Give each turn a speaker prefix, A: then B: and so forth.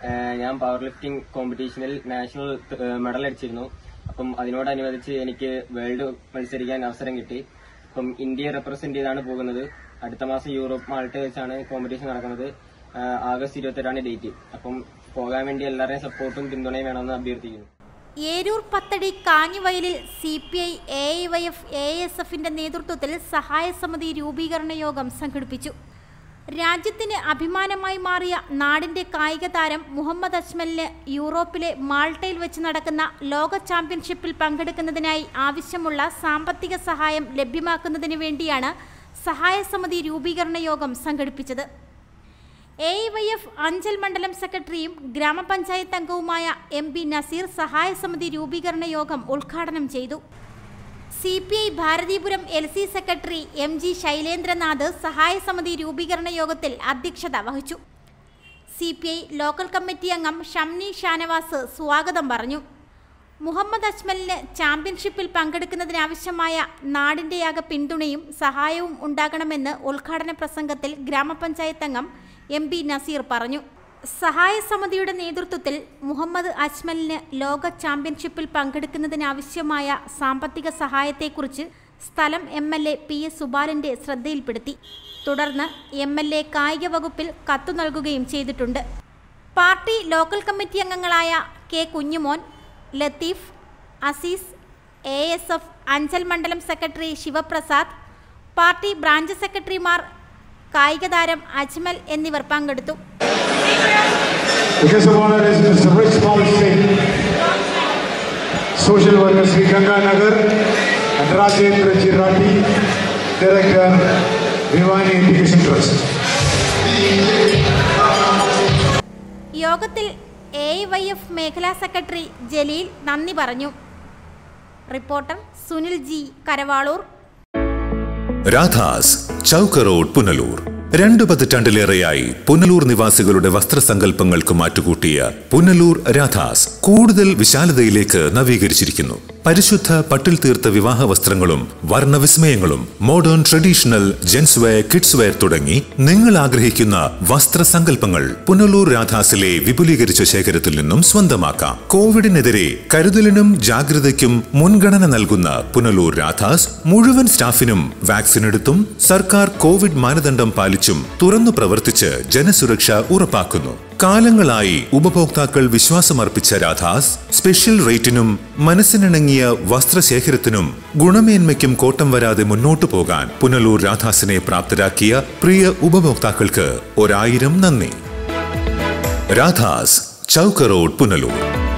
A: ഞാൻ power lifting കോമ്പറ്റീഷനിൽ national medal അടിച്ചിരുന്നു. അപ്പം അതിനോടനുബന്ധിച്ച് എനിക്ക് വേൾഡ് മത്സരിക്കാൻ അവസരം കിട്ടി. അപ്പം ഇന്ത്യയെ റെപ്രസെന്റ് ചെയ്താണ് പോകുന്നത്. അടുത്ത മാസം യൂറോപ്പ് മാൾട്ട വെച്ചാണ് കോമ്പറ്റീഷൻ നടക്കുന്നത്. August 28 date. അപ്പം പോകാൻ വേണ്ടി എല്ലാവരുടെയും സപ്പോർട്ടും പിന്തുണയും വേണമെന്ന് അഭ്യർത്ഥിക്കുന്നു.
B: ഏരൂർ പത്തടി കാഞ്ഞിവയലിൽ CPI, AIYF, ASFന്റെ നേതൃത്വത്തിൽ സഹായ സമിതി രൂപീകരണ യോഗം സംഘടിപ്പിച്ചു. രാജ്യത്തിന് അഭിമാനമായി മാറിയ നാടിന്റെ കായിക താരം മുഹമ്മദ് അജ്മലിന് യൂറോപ്പിലെ മാൾട്ടയിൽ വെച്ച് നടക്കുന്ന ലോക ചാമ്പ്യൻഷിപ്പിൽ പങ്കെടുക്കുന്നതിനായി ആവശ്യമുള്ള സാമ്പത്തിക സഹായം ലഭ്യമാക്കുന്നതിന് വേണ്ടിയാണ് സഹായ സമിതി രൂപീകരണ യോഗം സംഘടിപ്പിച്ചത്. AIYF അഞ്ചൽ മണ്ഡലം സെക്രട്ടറിയും ഗ്രാമപഞ്ചായത്ത് അംഗവുമായ MB നസീർ സഹായ സമിതി രൂപീകരണ യോഗം ഉദ്ഘാടനം ചെയ്തു. CPI Bharathipuram LC secretary MG Shailendranath സഹായ സമിതി രൂപീകരണ യോഗത്തിൽ അധ്യക്ഷത വഹിച്ചു. CPI ലോക്കൽ കമ്മിറ്റി അംഗം ഷംനി ഷാനവാസ് സ്വാഗതം പറഞ്ഞു. മുഹമ്മദ് അജ്മലിന് ചാമ്പ്യൻഷിപ്പിൽ പങ്കെടുക്കുന്നതിനാവശ്യമായ നാടിൻ്റെയാകെ പിന്തുണയും സഹായവും ഉണ്ടാകണമെന്ന് ഉദ്ഘാടന പ്രസംഗത്തിൽ ഗ്രാമപഞ്ചായത്ത് അംഗം MB നസീർ പറഞ്ഞു. സഹായ സമിതിയുടെ നേതൃത്വത്തിൽ മുഹമ്മദ് അജ്മലിന് ലോക ചാമ്പ്യൻഷിപ്പിൽ പങ്കെടുക്കുന്നതിനാവശ്യമായ സാമ്പത്തിക സഹായത്തെക്കുറിച്ച് സ്ഥലം MLA PS സുബാലന്റെ ശ്രദ്ധയിൽപ്പെടുത്തി. തുടർന്ന് MLA കായിക വകുപ്പിൽ കത്തു നൽകുകയും ചെയ്തിട്ടുണ്ട്. പാർട്ടി ലോക്കൽ കമ്മിറ്റി അംഗങ്ങളായ K കുഞ്ഞുമോൻ, ലത്തീഫ്, അസീസ്, ASF അഞ്ചൽ മണ്ഡലം സെക്രട്ടറി ശിവപ്രസാദ്, പാർട്ടി ബ്രാഞ്ച് സെക്രട്ടറിമാർ, കായിക താരം അജ്മൽ എന്നിവർ പങ്കെടുത്തു.
C: Social worker Shri Ganganagar, Rajendra Chiratti, director Bhiwani education trust.
B: യോഗത്തിൽ AIYF മേഖലാ സെക്രട്ടറി ജലീൽ നന്ദി പറഞ്ഞു. Reporter Sunil G, Karavalur.
D: Radhas, Chowk road, Punalur. 2 പതിറ്റാണ്ടിലേറെയായി പുനലൂർ നിവാസികളുടെ വസ്ത്രസങ്കല്പങ്ങൾക്ക് മാറ്റുകൂട്ടിയ പുനലൂർ രാധാസ് കൂടുതൽ വിശാലതയിലേക്ക് നവീകരിച്ചിരിക്കുന്നു. പരിശുദ്ധ പട്ടിൽ തീർത്ത വിവാഹ വസ്ത്രങ്ങളും വർണ്ണവിസ്മയങ്ങളും modern traditional gents wear, kids wear തുടങ്ങി നിങ്ങൾ ആഗ്രഹിക്കുന്ന വസ്ത്രസങ്കല്പങ്ങൾ പുനലൂർ രാധാസിലെ വിപുലീകരിച്ച ശേഖരത്തിൽ നിന്നും സ്വന്തമാക്കാം. കോവിഡിനെതിരെ കരുതലിനും ജാഗ്രതയ്ക്കും മുൻഗണന നൽകുന്ന പുനലൂർ രാധാസ് മുഴുവൻ സ്റ്റാഫിനും വാക്സിൻ എടുത്തും സർക്കാർ കോവിഡ് മാനദണ്ഡം പാലിച്ചും തുറന്നു പ്രവർത്തിച്ച് ജനസുരക്ഷ ഉറപ്പാക്കുന്നു. കാലങ്ങളായി ഉപഭോക്താക്കൾ വിശ്വാസമർപ്പിച്ച രാധാസ് സ്പെഷ്യൽ റേറ്റിനും മനസ്സിനിണങ്ങിയ വസ്ത്രശേഖരത്തിനും ഗുണമേന്മയ്ക്കും കോട്ടം വരാതെ മുന്നോട്ടു പോകാൻ പുനലൂർ രാധാസിനെ പ്രാപ്തരാക്കിയ പ്രിയ ഉപഭോക്താക്കൾക്ക് 1000 നന്ദി. രാധാസ്, ചൗക്ക് റോഡ്, പുനലൂർ.